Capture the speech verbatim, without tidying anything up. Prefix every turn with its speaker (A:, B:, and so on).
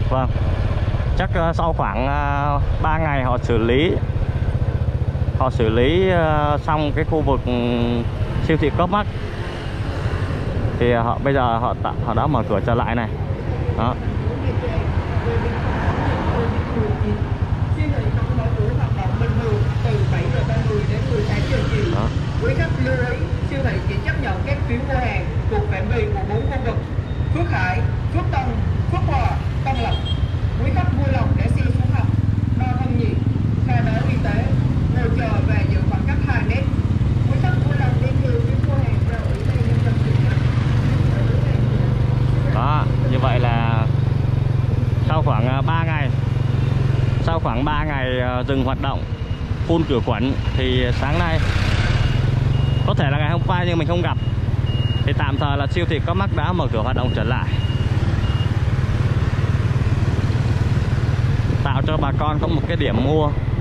A: Vâng, chắc uh, sau khoảng uh, ba ngày họ xử lý họ xử lý uh, xong cái khu vực um, siêu thị Copmart thì họ bây giờ họ họ đã mở cửa trở lại này. Đó. Đó.
B: Quý khách lưu ý, siêu thị chỉ chấp nhận các phiếu mua hàng thuộc phạm vi của bốn khu vực: Phước Hải, Phước Tân, Phước Hòa, Tân Lập. Quý khách vui lòng để xe xuống hầm, đo thân nhiệt, khai báo y tế, ngồi chờ và giữ khoảng cách hai mét. Quý khách vui lòng đem theo phiếu mua hàng ra ủy ban nhân dân tỉnh.
A: Đó, như vậy là sau khoảng ba ngày sau khoảng ba ngày dừng hoạt động phun khử khuẩn thì sáng nay, có thể là ngày hôm qua nhưng mình không gặp, thì tạm thời là siêu thị Copmart đã mở cửa hoạt động trở lại, tạo cho bà con có một cái điểm mua